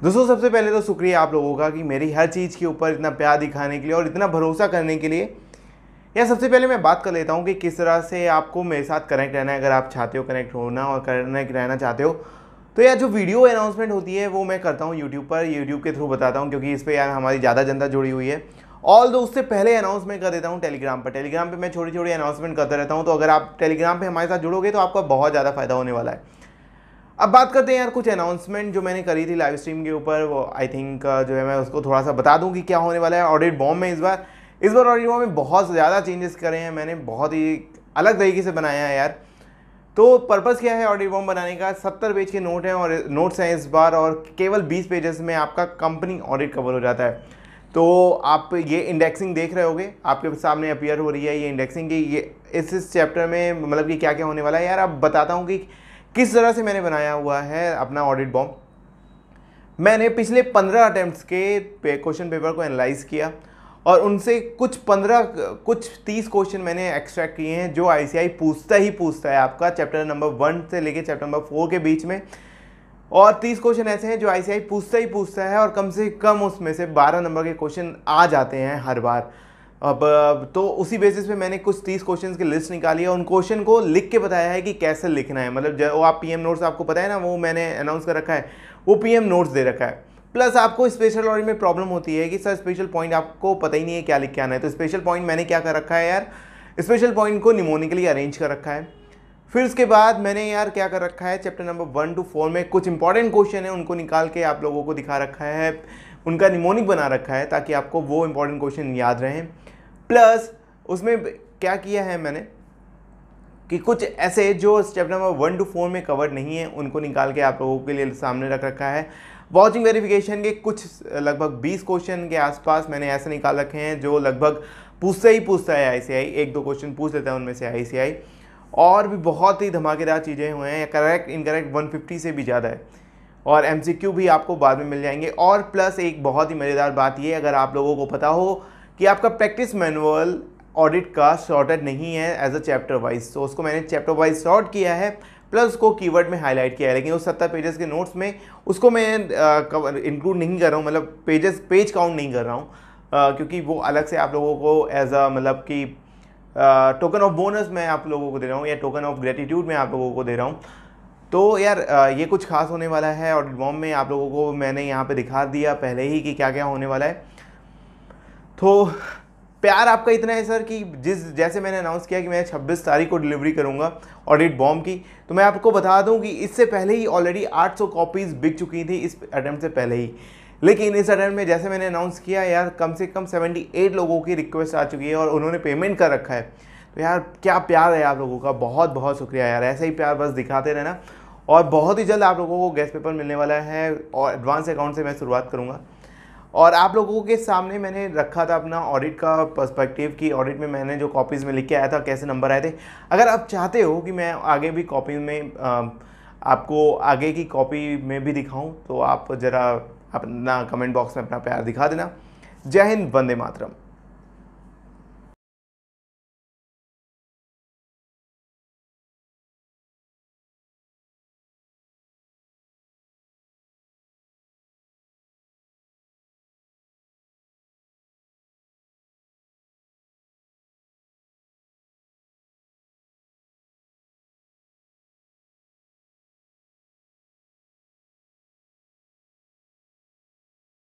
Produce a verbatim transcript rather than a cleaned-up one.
दोस्तों सबसे पहले तो शुक्रिया आप लोगों का कि मेरी हर चीज़ के ऊपर इतना प्यार दिखाने के लिए और इतना भरोसा करने के लिए। या सबसे पहले मैं बात कर लेता हूँ कि किस तरह से आपको मेरे साथ कनेक्ट रहना है। अगर आप चाहते हो कनेक्ट होना और कनेक्ट रहना चाहते हो तो यार जो वीडियो अनाउंसमेंट होती है वो मैं करता हूँ यूट्यूब पर, यूट्यूब के थ्रू बताता हूँ क्योंकि इस पर यार हमारी ज़्यादा जनता जुड़ी हुई है। ऑल दो उससे पहले अनाउंसमेंट कर देता हूँ टेलीग्राम पर। टेलीग्राम पे मैं छोटी छोटी अनाउंसमेंट करता रहता हूँ, तो अगर आप टेलीग्राम पे हमारे साथ जुड़ोगे तो आपका बहुत ज़्यादा फायदा होने वाला है। अब बात करते हैं यार कुछ अनाउंसमेंट जो मैंने करी थी लाइव स्ट्रीम के ऊपर, वो आई थिंक जो है मैं उसको थोड़ा सा बता दूं कि क्या होने वाला है। ऑडिट बॉम्ब में इस बार इस बार ऑडिट बॉम्ब में बहुत ज़्यादा चेंजेस करे हैं मैंने, बहुत ही अलग तरीके से बनाया है यार। तो पर्पज़ क्या है ऑडिट बॉम्ब बनाने का? सत्तर पेज के नोट हैं और नोट्स हैं इस बार, और केवल बीस पेजेस में आपका कंपनी ऑडिट कवर हो जाता है। तो आप ये इंडेक्सिंग देख रहे होगे, आपके सामने अपीयर हो रही है ये इंडेक्सिंग की। ये इस इस चैप्टर में मतलब कि क्या क्या होने वाला है यार, अब बताता हूँ कि किस तरह से मैंने बनाया हुआ है अपना ऑडिट बॉम्ब। मैंने पिछले पंद्रह अटेम्प्ट्स के क्वेश्चन पेपर को एनालाइज किया और उनसे कुछ पंद्रह कुछ तीस क्वेश्चन मैंने एक्सट्रैक्ट किए हैं जो आईसीआई पूछता ही पूछता है आपका चैप्टर नंबर वन से लेके चैप्टर नंबर फोर के बीच में। और तीस क्वेश्चन ऐसे हैं जो आईसीआई पूछता ही पूछता है और कम से कम उसमें से बारह नंबर के क्वेश्चन आ जाते हैं हर बार। अब तो उसी बेसिस पे मैंने कुछ तीस क्वेश्चंस की लिस्ट निकाली है, उन क्वेश्चन को लिख के बताया है कि कैसे लिखना है। मतलब जो आप पीएम नोट्स आपको पता है ना, वो मैंने अनाउंस कर रखा है, वो पीएम नोट्स दे रखा है। प्लस आपको स्पेशल ऑडिट में प्रॉब्लम होती है कि सर स्पेशल पॉइंट आपको पता ही नहीं है क्या लिख के आना है, तो स्पेशल पॉइंट मैंने क्या कर रखा है यार, स्पेशल पॉइंट को निमोनिकली अरेंज कर रखा है। फिर उसके बाद मैंने यार क्या कर रखा है, chapter number one two four में कुछ इंपॉर्टेंट क्वेश्चन है उनको निकाल के आप लोगों को दिखा रखा है, उनका निमोनिक बना रखा है ताकि आपको वो इंपॉर्टेंट क्वेश्चन याद रहें। प्लस उसमें क्या किया है मैंने कि कुछ ऐसे जो chapter number one two four में कवर्ड नहीं है उनको निकाल के आप लोगों के लिए सामने रख रखा है। वाचिंग वेरिफिकेशन के कुछ लगभग बीस क्वेश्चन के आसपास मैंने ऐसे निकाल रखे हैं जो लगभग पूछता ही पूछता है आईसीआई, एक दो क्वेश्चन पूछ लेता है उनमें से आईसीआई। और भी बहुत ही धमाकेदार चीज़ें हुए हैं, करेक्ट इनकरेक्ट वन फिफ्टी से भी ज़्यादा है, और एमसीक्यू भी आपको बाद में मिल जाएंगे। और प्लस एक बहुत ही मज़ेदार बात ये, अगर आप लोगों को पता हो कि आपका प्रैक्टिस मैनुअल ऑडिट का सॉर्टेड नहीं है एज अ चैप्टर वाइज, तो उसको मैंने चैप्टर वाइज सॉर्ट किया है, प्लस उसको कीवर्ड में हाईलाइट किया है। लेकिन उस सत्तर पेजेस के नोट्स में उसको मैं इंक्लूड नहीं कर रहा हूँ, मतलब पेजेस पेज काउंट नहीं कर रहा हूँ, क्योंकि वो अलग से आप लोगों को एज अ मतलब कि टोकन ऑफ बोनस मैं आप लोगों को दे रहा हूँ या टोकन ऑफ ग्रेटिट्यूड मैं आप लोगों को दे रहा हूँ। तो यार ये कुछ खास होने वाला है ऑडिट बॉम्ब में, आप लोगों को मैंने यहाँ पे दिखा दिया पहले ही कि क्या क्या होने वाला है। तो प्यार आपका इतना है सर कि जिस जैसे मैंने अनाउंस किया कि मैं छब्बीस तारीख को डिलीवरी करूंगा ऑडिट बॉम्ब की, तो मैं आपको बता दूं कि इससे पहले ही ऑलरेडी आठ सौ कॉपीज़ बिक चुकी थी इस अटेम्प्ट से पहले ही। लेकिन इस अटेम्प्ट में जैसे मैंने अनाउंस किया यार कम से कम अठहत्तर लोगों की रिक्वेस्ट आ चुकी है और उन्होंने पेमेंट कर रखा है। तो यार क्या प्यार है आप लोगों का, बहुत बहुत शुक्रिया यार, ऐसे ही प्यार बस दिखाते रहना। और बहुत ही जल्द आप लोगों को गेस्ट पेपर मिलने वाला है और एडवांस अकाउंट से मैं शुरुआत करूँगा। और आप लोगों के सामने मैंने रखा था अपना ऑडिट का पर्सपेक्टिव कि ऑडिट में मैंने जो कॉपीज़ में लिख के आया था कैसे नंबर आए थे। अगर आप चाहते हो कि मैं आगे भी कॉपी में आ, आपको आगे की कॉपी में भी दिखाऊं तो आप ज़रा अपना कमेंट बॉक्स में अपना प्यार दिखा देना। जय हिंद, वंदे मातरम।